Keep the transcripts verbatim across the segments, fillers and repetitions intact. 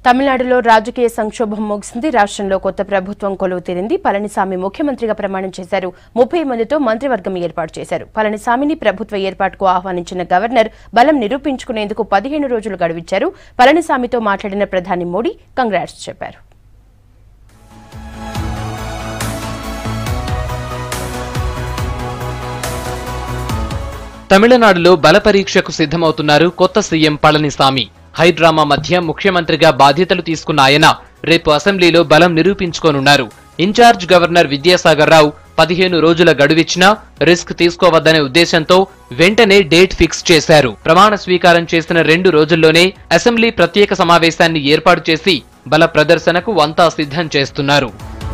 తమిళనాడులో రాజకీయ సంక్షోభం ముగిసింది. రాష్ట్రంలో కొత్త ప్రభుత్వం కొలువు తీరింది. పళనిసామి ముఖ్యమంత్రిగా ప్రమాణం చేశారు. ముప్పై మందితో మంత్రివర్గం ఏర్పాటు చేశారు. పళనిసామిని ప్రభుత్వ ఏర్పాటుకు ఆహ్వానించిన గవర్నర్ బలం నిరూపించుకునేందుకు పదిహేను రోజులు గడువిచ్చారు. పళనిసామితో మాట్లాడిన ప్రధాని మోడీ కంగ్రాట్స్ చెప్పారు. తమిళనాడులో బల పరీక్షకు సిద్ధమవుతున్నారు కొత్త సీఎం పళనిసామి. హైడ్రామా మధ్య ముఖ్యమంత్రిగా బాధ్యతలు తీసుకున్న ఆయన రేపు అసెంబ్లీలో బలం నిరూపించుకోనున్నారు. ఇన్ఛార్జ్ గవర్నర్ విద్యాసాగర్ రావు పదిహేను రోజుల గడువిచ్చినా రిస్క్ తీసుకోవద్దనే ఉద్దేశంతో వెంటనే డేట్ ఫిక్స్ చేశారు. ప్రమాణ స్వీకారం చేసిన రెండు రోజుల్లోనే అసెంబ్లీ ప్రత్యేక సమావేశాన్ని ఏర్పాటు చేసి బల ప్రదర్శనకు అంతా సిద్ధం చేస్తున్నారు.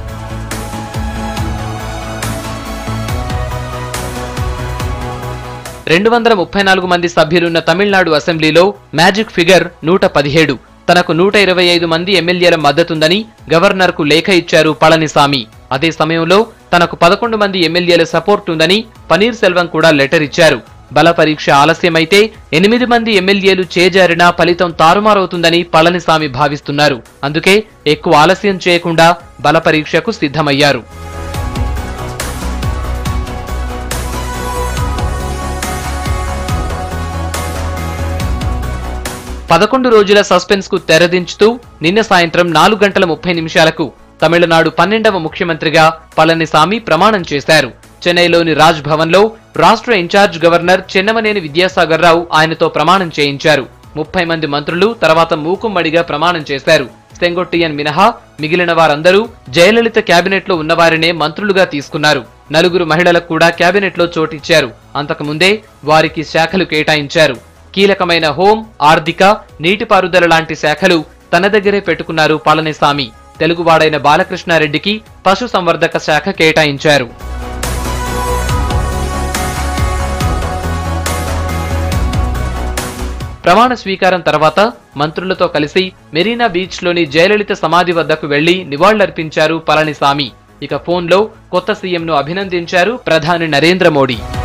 రెండు వందల ముప్పై నాలుగు మంది సభ్యులున్న తమిళనాడు అసెంబ్లీలో మ్యాజిక్ ఫిగర్ నూట పదిహేడు. తనకు నూట ఇరవై ఐదు మంది ఎమ్మెల్యేల మద్దతుందని గవర్నర్ కు లేఖ ఇచ్చారు పళనిసామి. అదే సమయంలో తనకు పదకొండు మంది ఎమ్మెల్యేల సపోర్ట్ ఉందని పన్నీర్ సెల్వం కూడా లెటర్ ఇచ్చారు. బల పరీక్ష ఆలస్యమైతే ఎనిమిది మంది ఎమ్మెల్యేలు చేజారినా ఫలితం తారుమారవుతుందని పళనిసామి భావిస్తున్నారు. అందుకే ఎక్కువ ఆలస్యం చేయకుండా బల పరీక్షకు సిద్ధమయ్యారు. పదకొండు రోజుల సస్పెన్స్ కు తెరదించుతూ నిన్న సాయంత్రం నాలుగు గంటల ముప్పై నిమిషాలకు తమిళనాడు పన్నెండవ ముఖ్యమంత్రిగా పళనిసామి ప్రమాణం చేశారు. చెన్నైలోని రాజ్ భవన్ లో రాష్ట్ర ఇన్ఛార్జ్ గవర్నర్ చెన్నమనేని విద్యాసాగర్ రావు ఆయనతో ప్రమాణం చేయించారు. ముప్పై మంది మంత్రులు తర్వాత మూకుమ్మడిగా ప్రమాణం చేశారు. సెంగొట్టియన్ మినహా మిగిలిన వారందరూ జయలలిత కేబినెట్ లో ఉన్నవారినే మంత్రులుగా తీసుకున్నారు. నలుగురు మహిళలకు కూడా కేబినెట్ లో చోటిచ్చారు. అంతకుముందే వారికి శాఖలు కేటాయించారు. కీలకమైన హోం, ఆర్థిక, నీటిపారుదల లాంటి శాఖలు తన దగ్గరే పెట్టుకున్నారు పళనిసామి. తెలుగువాడైన బాలకృష్ణారెడ్డికి పశు సంవర్ధక శాఖ కేటాయించారు. ప్రమాణ స్వీకారం తర్వాత మంత్రులతో కలిసి మెరీనా బీచ్ లోని జయలలిత సమాధి వద్దకు వెళ్లి నివాళులర్పించారు పళనిసామి. ఇక ఫోన్లో కొత్త సీఎంను అభినందించారు ప్రధాని నరేంద్ర మోడీ.